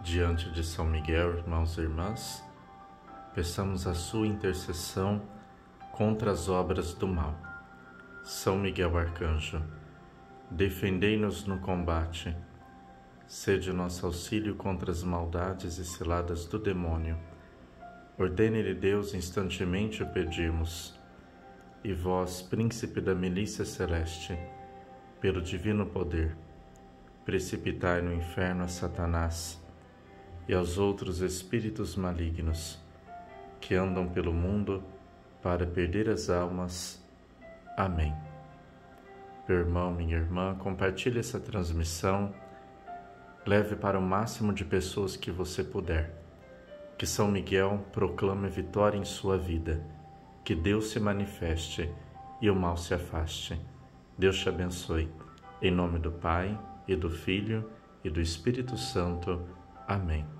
Diante de São Miguel, irmãos e irmãs, peçamos a sua intercessão contra as obras do mal. São Miguel Arcanjo, defendei-nos no combate, sede nosso auxílio contra as maldades e ciladas do demônio. Ordene-lhe Deus, instantemente o pedimos. E vós, príncipe da milícia celeste, pelo divino poder, precipitai no inferno a Satanás e aos outros espíritos malignos que andam pelo mundo para perder as almas. Amém. Meu irmão, minha irmã, compartilhe essa transmissão, leve para o máximo de pessoas que você puder. Que São Miguel proclame vitória em sua vida, que Deus se manifeste e o mal se afaste. Deus te abençoe. Em nome do Pai, e do Filho, e do Espírito Santo. Amém.